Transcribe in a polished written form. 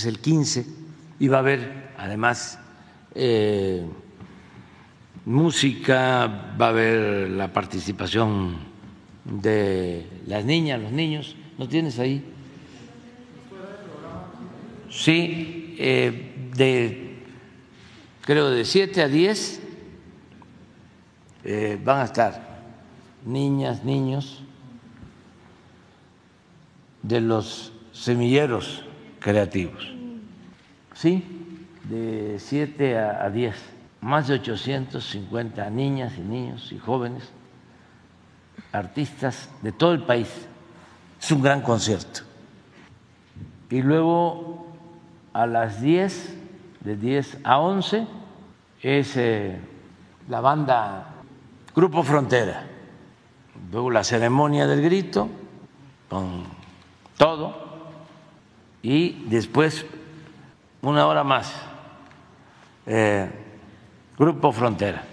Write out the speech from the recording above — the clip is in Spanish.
es el 15, y va a haber además música, va a haber la participación de las niñas, los niños. ¿No tienes ahí? Sí, creo de 7 a 10 van a estar niñas, niños de los semilleros creativos. Sí, de 7 a 10, más de 850 niñas y niños y jóvenes, artistas de todo el país. Es un gran concierto. Y luego a las 10, de 10 a 11, es la banda Grupo Frontera. Luego la ceremonia del grito, con todo, y después una hora más, Grupo Frontera.